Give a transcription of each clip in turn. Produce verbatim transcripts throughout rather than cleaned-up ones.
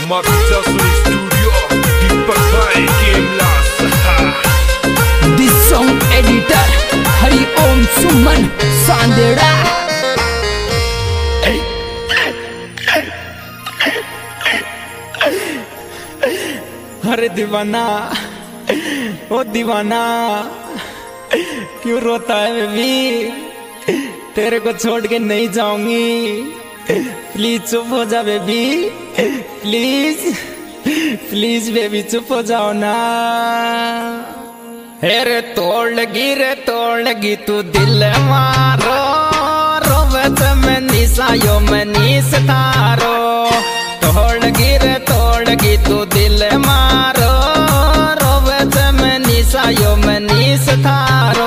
Mafia Studio, Deepak Bhai, Game Last. This song editor Hari Om Suman Sandera. अरे दीवाना, ओ दीवाना क्यों रोता है बेबी? तेरे को छोड़ के नहीं जाऊंगी, प्लीज चुप हो जा बेबी, प्लीज प्लीज बेबी चुप हो जाओ ना। अरे तोड़ लगी रे तोड़ लगी तू दिल मारो, रोवत में निसायो में नीस तारो। तोड़ लगी रे तोड़ लगी तू दिल मारो, रोवत में निसायो में नीस तारो।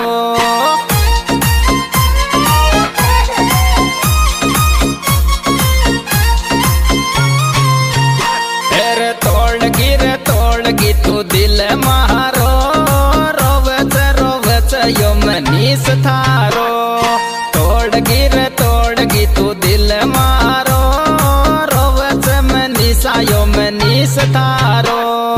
अरे तोड़ लगी रे तोड़ लगी तू दिल मारो, रोवत रोवत यो में नीस थारो। तोड़ लगी रे तोड़ लगी तू दिल मारो, रोवत में निसायो में नीस थारो।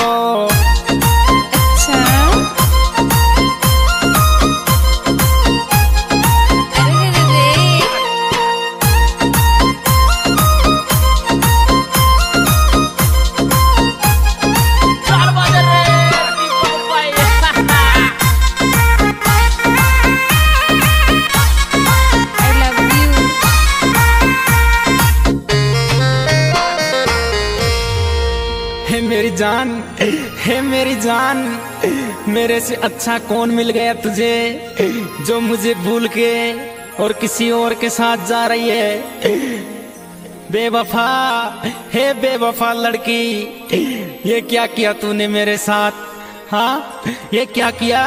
हे मेरी जान, हे मेरी जान, मेरे से अच्छा कौन मिल गया तुझे, जो मुझे भूल के और किसी और के साथ जा रही है? बेवफा, हे बेवफा लड़की, ये क्या किया तूने मेरे साथ? हाँ, ये क्या किया?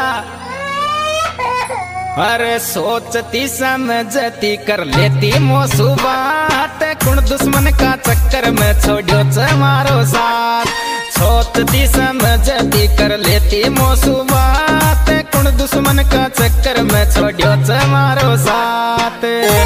अरे सोचती समझती कर लेती मोसुबात, कुण दुश्मन का चक्कर में छोड़ो मारो साथ। सोचती समझती कर लेती मोसुबात, कुण दुश्मन का चक्कर में छोड़ो मारो साथ।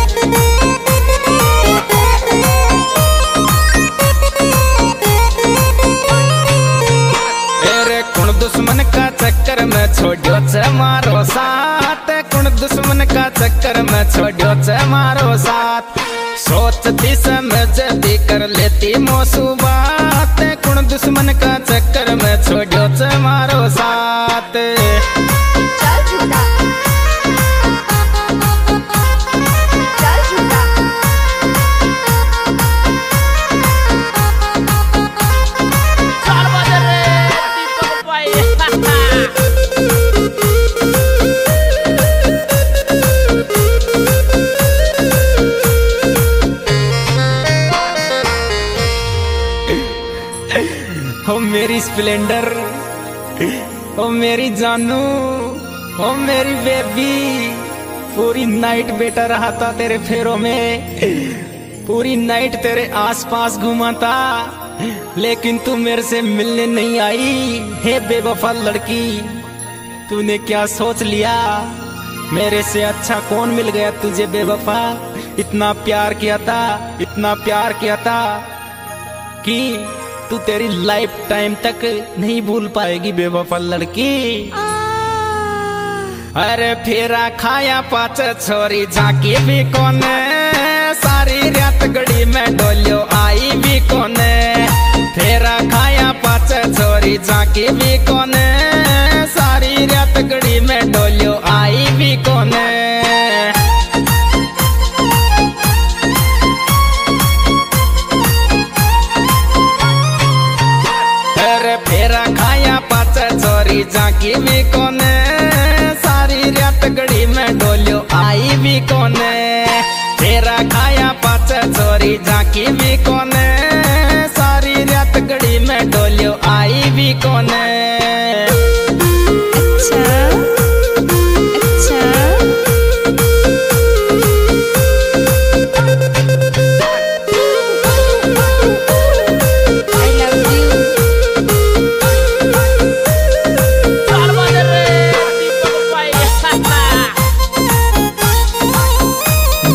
अरे कुण दुश्मन का चक्कर में छोड़ो मारो साथ, कुण दुश्मन का चक्कर में छोड़ो मारो साथ। सोचती समझती कर लेती मोसुबात, कुण दुश्मन का चक्कर में छोड़ो मारो साथ। ओ मेरी स्प्लेंडर, ओ मेरी जानू, ओ मेरी बेबी, पूरी नाइट बेटा रहा था तेरे फेरों में, पूरी नाइट तेरे आसपास घूमा था, लेकिन तू मेरे से मिलने नहीं आई। हे बेवफा लड़की, तूने क्या सोच लिया? मेरे से अच्छा कौन मिल गया तुझे बेवफा? इतना प्यार किया था, इतना प्यार किया था कि तू तेरी लाइफ टाइम तक नहीं भूल पाएगी बेवफा लड़की। अरे फेरा खाया पाच छोरी झांकी भी कोने, सारी रात गड़ी में डोलियो आई भी कोने। फेरा खाया पाच छोरी झांकी भी कोने, सारी रात गड़ी में डोलियो आई भी कोने। फेरा खाया पाच चोरी झांकी भी कोने, सारी रात गड़ी में डोलियो आई भी कोने। फेरा खाया पाच चोरी झांकी भी कोने, सारी रात गड़ी में डोलियो आई भी कोने।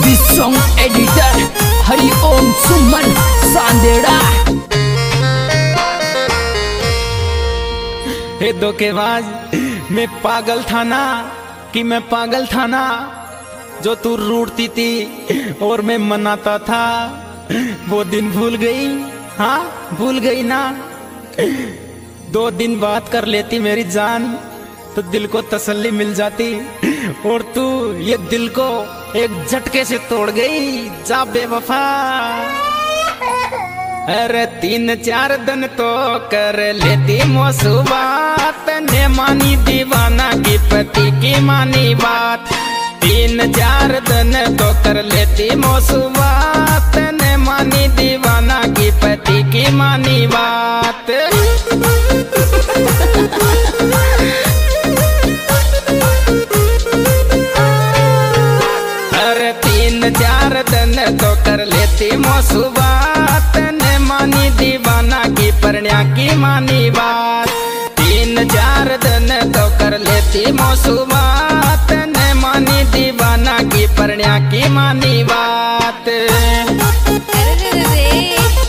Song editor Hari Om Suman Sandera. ए धोखेबाज, मैं पागल था ना कि मैं पागल था ना जो तू रूठती थी और मैं मनाता था। वो दिन भूल गई, हाँ भूल गई ना। दो दिन बात कर लेती मेरी जान तो दिल को तसल्ली मिल जाती, और तू ये दिल को एक झटके से तोड़ गई जा बेवफा। अरे तीन चार दिन तो कर लेती मोसुबात, ने मानी दीवाना की पति की मानी बात। तीन चार दिन तो कर लेती मोसुबात, ने मानी दीवाना की पति की मानी बात। अरे तीन चार दिन तो कर लेती मोसुबात, ने मानी दीवाना की परण्या की मानी बात। तीन चार दिन तो कर लेती मोसुबात, ने मानी दीवाना की परण्या की मानी बात। अरे रे रे रे।